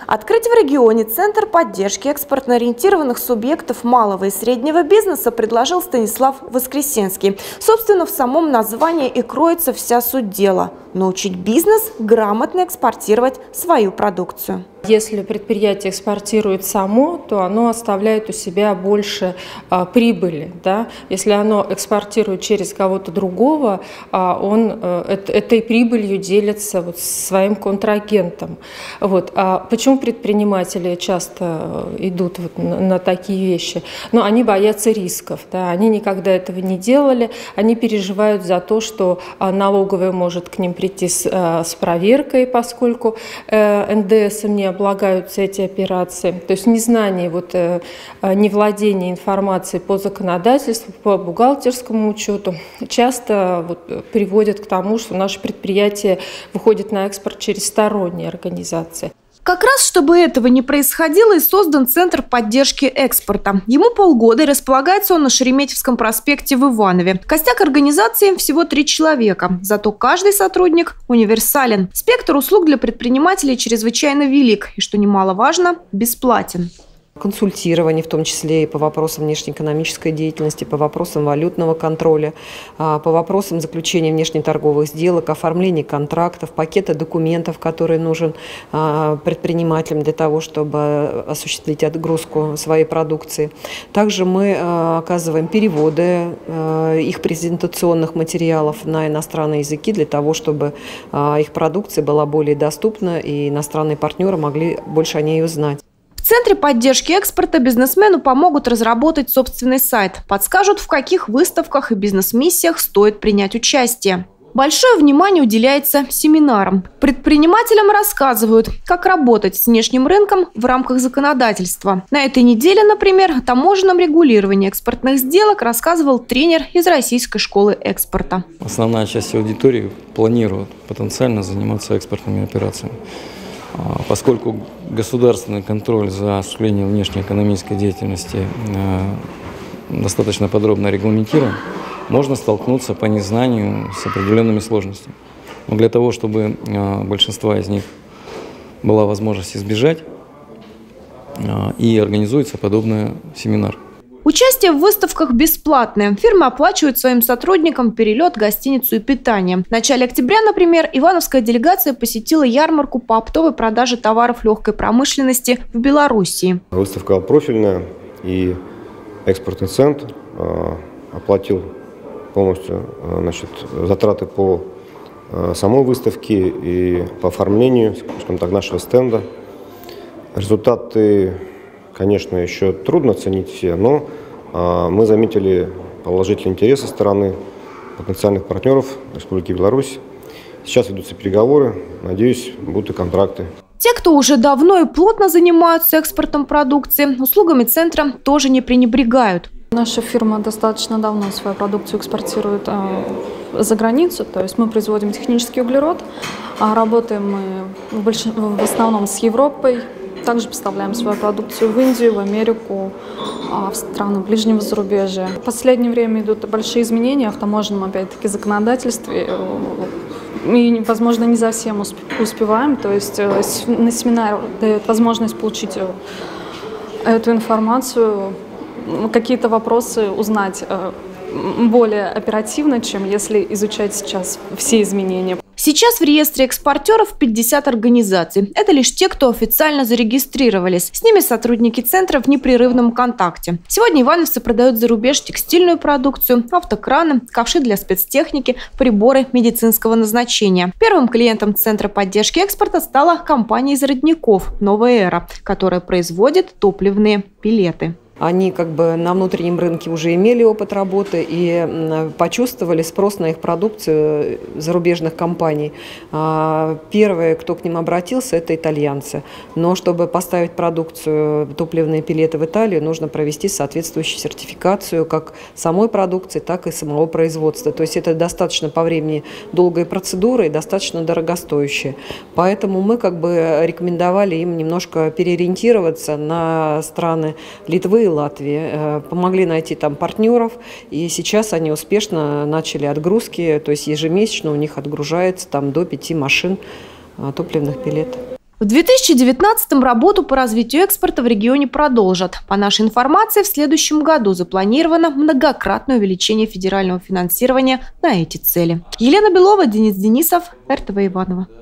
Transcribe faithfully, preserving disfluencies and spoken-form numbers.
Открыть в регионе Центр поддержки экспортно-ориентированных субъектов малого и среднего бизнеса предложил Станислав Воскресенский. Собственно, в самом названии и кроется вся суть дела – научить бизнес грамотно экспортировать свою продукцию. Если предприятие экспортирует само, то оно оставляет у себя больше а, прибыли. Да? Если оно экспортирует через кого-то другого, а, он а, это, этой прибылью делится вот с своим контрагентом. Вот. А почему предприниматели часто идут вот на, на такие вещи? Ну, они боятся рисков. Да? Они никогда этого не делали. Они переживают за то, что а, налоговая может к ним прийти с, а, с проверкой, поскольку а, эн дэ эсом не облагаются эти операции. То есть незнание, вот, э, невладение информацией по законодательству, по бухгалтерскому учету часто вот, приводит к тому, что наше предприятие выходит на экспорт через сторонние организации. Как раз, чтобы этого не происходило, и создан Центр поддержки экспорта. Ему полгода, и располагается он на Шереметьевском проспекте в Иванове. Костяк организации всего три человека, зато каждый сотрудник универсален. Спектр услуг для предпринимателей чрезвычайно велик и, что немаловажно, бесплатен. Консультирование, в том числе и по вопросам внешнеэкономической деятельности, по вопросам валютного контроля, по вопросам заключения внешнеторговых сделок, оформления контрактов, пакета документов, который нужен предпринимателям для того, чтобы осуществить отгрузку своей продукции. Также мы оказываем переводы их презентационных материалов на иностранные языки для того, чтобы их продукция была более доступна и иностранные партнеры могли больше о ней узнать. В Центре поддержки экспорта бизнесмену помогут разработать собственный сайт, подскажут, в каких выставках и бизнес-миссиях стоит принять участие. Большое внимание уделяется семинарам. Предпринимателям рассказывают, как работать с внешним рынком в рамках законодательства. На этой неделе, например, о таможенном регулировании экспортных сделок рассказывал тренер из Российской школы экспорта. Основная часть аудитории планирует потенциально заниматься экспортными операциями. Поскольку государственный контроль за осуществлением внешнеэкономической деятельности достаточно подробно регламентирован, можно столкнуться по незнанию с определенными сложностями. Но для того, чтобы большинство из них была возможность избежать, и организуется подобный семинар. Участие в выставках бесплатное. Фирмы оплачивают своим сотрудникам перелет, гостиницу и питание. В начале октября, например, ивановская делегация посетила ярмарку по оптовой продаже товаров легкой промышленности в Белоруссии. Выставка профильная, и экспортный центр э, оплатил полностью э, значит, затраты по э, самой выставке и по оформлению, скажем так, нашего стенда. Результаты, конечно, еще трудно оценить все, но а, мы заметили положительный интерес со стороны потенциальных партнеров Республики Беларусь. Сейчас ведутся переговоры, надеюсь, будут и контракты. Те, кто уже давно и плотно занимаются экспортом продукции, услугами центра тоже не пренебрегают. Наша фирма достаточно давно свою продукцию экспортирует э, за границу, то есть мы производим технический углерод, а работаем мы в, больш... в основном с Европой. Также поставляем свою продукцию в Индию, в Америку, в страны ближнего зарубежья. В последнее время идут большие изменения в таможенном, опять-таки, законодательстве. И, возможно, не совсем успеваем. То есть на семинар дает возможность получить эту информацию, какие-то вопросы узнать более оперативно, чем если изучать сейчас все изменения. Сейчас в реестре экспортеров пятьдесят организаций. Это лишь те, кто официально зарегистрировались. С ними сотрудники центра в непрерывном контакте. Сегодня ивановцы продают за рубеж текстильную продукцию, автокраны, ковши для спецтехники, приборы медицинского назначения. Первым клиентом Центра поддержки экспорта стала компания из Родников «Новая эра», которая производит топливные пелеты. Они как бы на внутреннем рынке уже имели опыт работы и почувствовали спрос на их продукцию зарубежных компаний. Первые, кто к ним обратился, это итальянцы. Но чтобы поставить продукцию топливные пелеты в Италию, нужно провести соответствующую сертификацию как самой продукции, так и самого производства. То есть это достаточно по времени долгая процедура и достаточно дорогостоящая. Поэтому мы как бы рекомендовали им немножко переориентироваться на страны Литвы, Латвии, помогли найти там партнеров, и сейчас они успешно начали отгрузки, то есть ежемесячно у них отгружается там до пяти машин топливных пелет. В две тысячи девятнадцатом работу по развитию экспорта в регионе продолжат. По нашей информации, в следующем году запланировано многократное увеличение федерального финансирования на эти цели. Елена Белова, Денис Денисов, эр тэ вэ Иваново.